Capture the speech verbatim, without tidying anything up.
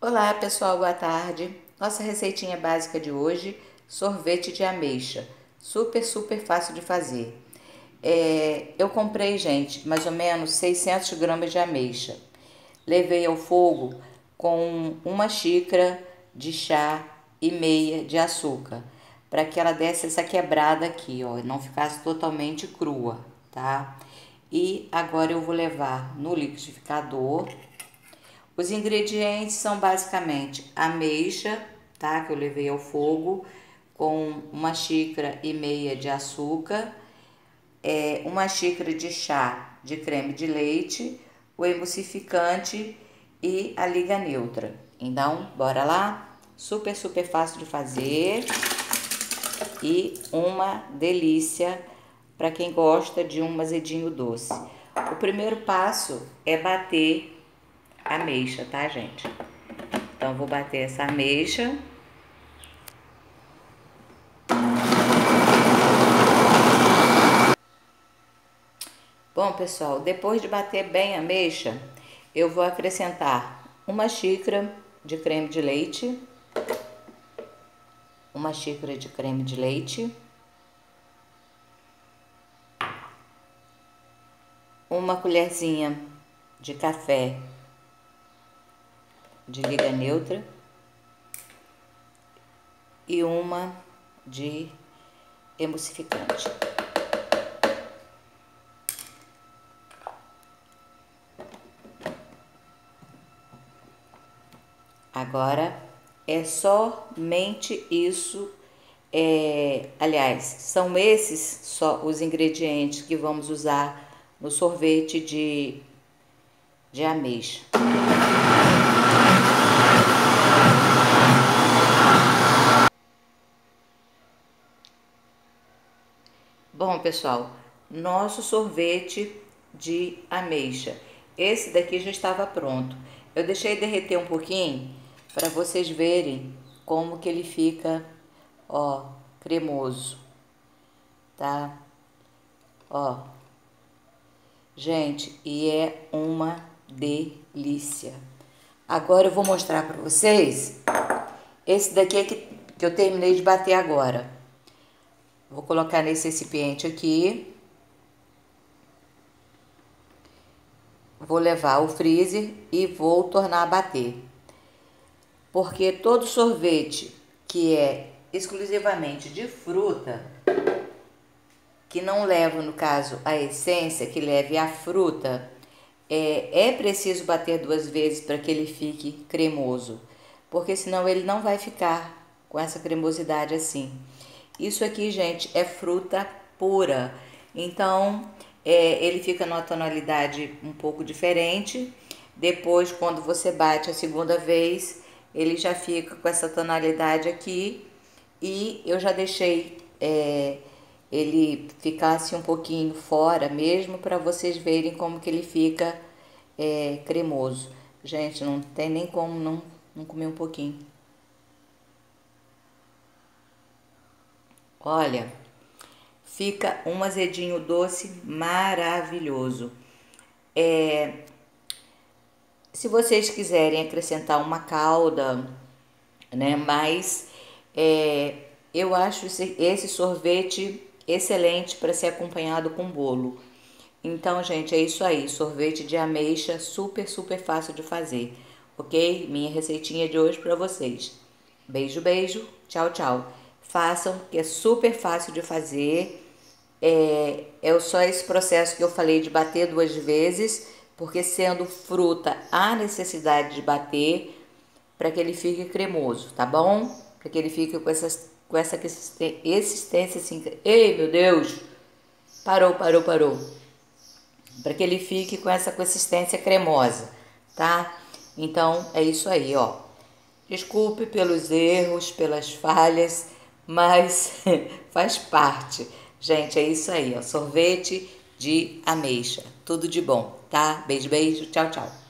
Olá pessoal, boa tarde. Nossa receitinha básica de hoje, sorvete de ameixa. Super, super fácil de fazer. É, eu comprei, gente, mais ou menos seiscentos gramas de ameixa. Levei ao fogo com uma xícara de chá e meia de açúcar, para que ela desse essa quebrada aqui, ó, e não ficasse totalmente crua, tá? E agora eu vou levar no liquidificador. Os ingredientes são basicamente ameixa, tá? Que eu levei ao fogo, com uma xícara e meia de açúcar, é, uma xícara de chá de creme de leite, o emulsificante e a liga neutra. Então, bora lá? Super, super fácil de fazer e uma delícia para quem gosta de um azedinho doce. O primeiro passo é bater a ameixa, tá, gente? Então, vou bater essa ameixa. Bom, pessoal, depois de bater bem a ameixa, eu vou acrescentar uma xícara de creme de leite, uma xícara de creme de leite, uma colherzinha de café de liga neutra e uma de emulsificante. Agora é somente isso, é, aliás, são esses só os ingredientes que vamos usar no sorvete de, de ameixa. Bom, pessoal, nosso sorvete de ameixa. Esse daqui já estava pronto. Eu deixei derreter um pouquinho para vocês verem como que ele fica, ó, cremoso, tá? Ó, gente, e é uma delícia. Agora eu vou mostrar para vocês esse daqui é que, que eu terminei de bater agora. Vou colocar nesse recipiente aqui. Vou levar ao freezer e vou tornar a bater. Porque todo sorvete que é exclusivamente de fruta, que não leva, no caso, a essência, que leve a fruta, é, é preciso bater duas vezes para que ele fique cremoso. Porque senão ele não vai ficar com essa cremosidade assim. Isso aqui, gente, é fruta pura. Então, é, ele fica numa tonalidade um pouco diferente. Depois, quando você bate a segunda vez, ele já fica com essa tonalidade aqui. E eu já deixei é, ele ficasse um pouquinho fora mesmo, para vocês verem como que ele fica é, cremoso. Gente, não tem nem como não, não comer um pouquinho. Olha, fica um azedinho doce maravilhoso. É, se vocês quiserem acrescentar uma calda, né? Mas é, eu acho esse, esse sorvete excelente para ser acompanhado com bolo. Então, gente, é isso aí. Sorvete de ameixa, super, super fácil de fazer. Ok? Minha receitinha de hoje para vocês. Beijo, beijo. Tchau, tchau. Façam, que é super fácil de fazer. É, é só esse processo que eu falei de bater duas vezes, porque sendo fruta, há necessidade de bater para que ele fique cremoso, tá bom? Para que ele fique com, essas, com essa existência assim. Ei, meu Deus! Parou, parou, parou. Para que ele fique com essa consistência cremosa, tá? Então, é isso aí, ó. Desculpe pelos erros, pelas falhas, mas faz parte. Gente, é isso aí, ó. Sorvete de ameixa. Tudo de bom, tá? Beijo, beijo. Tchau, tchau.